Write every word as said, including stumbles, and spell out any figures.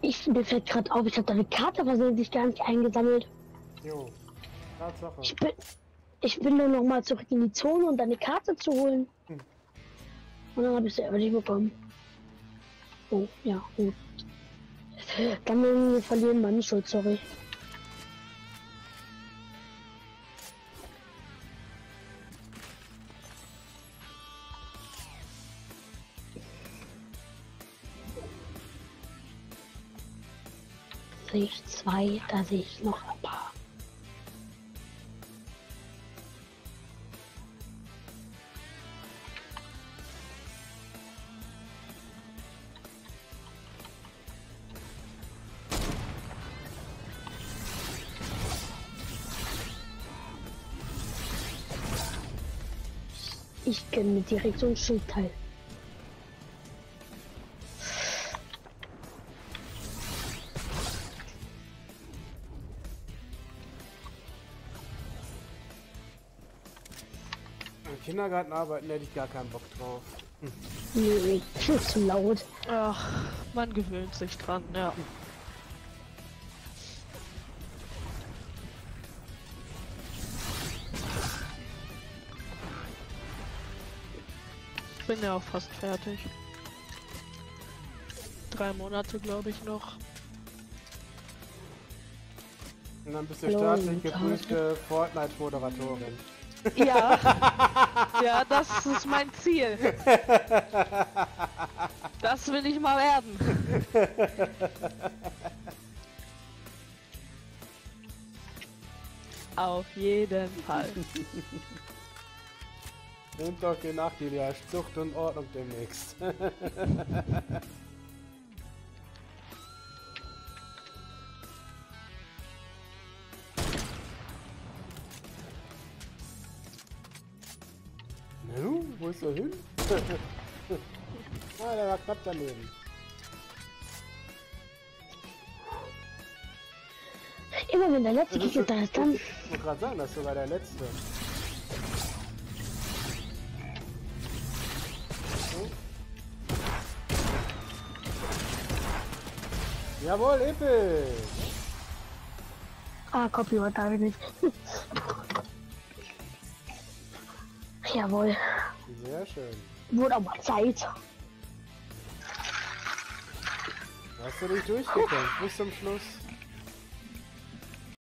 Ich, mir fällt gerade auf, ich habe deine Karte versehentlich gar nicht eingesammelt. Jo, Tatsache. Ich bin, ich bin dann noch mal zurück in die Zone, um deine Karte zu holen. Hm. Und dann habe ich sie aber nicht bekommen. Oh, ja, gut. Dann werden wir verlieren, meine Schuld, sorry. Sehe ich zwei, da sehe ich noch ein paar. Ich gönne mir direkt so ein Schildteil. Im Kindergarten arbeiten hätte ich gar keinen Bock drauf. Hm. Nee, viel zu laut. Ach, man gewöhnt sich dran, ja. Ich bin ja auch fast fertig. Drei Monate, glaube ich, noch. Und dann bist du staatlich geprüfte Fortnite-Moderatorin. Ja, ja, das ist mein Ziel. Das will ich mal werden. Auf jeden Fall. Nehmt doch die Nacht, die ja Zucht und Ordnung demnächst. Nu, wo ist er hin? Ah, der war knapp daneben. Immer wenn der letzte Gegner da ist, dann... Ich wollte gerade sagen, das ist sogar der letzte. So. Jawohl, episch! Ah, Copyright habe ich nicht. Jawohl. Sehr schön. Wurde aber Zeit. Hast du dich durchgekämpft bis zum Schluss?